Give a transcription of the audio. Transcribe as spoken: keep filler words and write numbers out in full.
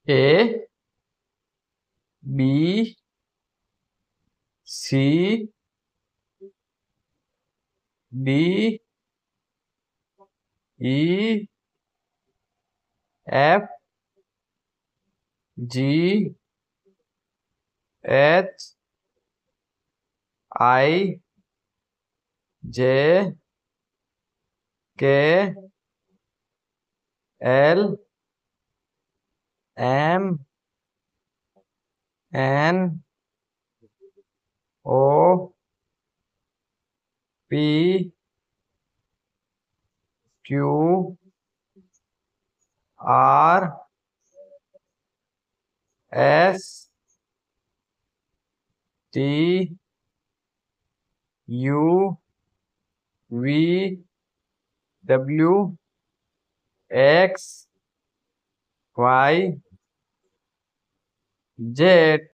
A B C D E F G H I J K L M N O P Q R S T U V W X Y Z।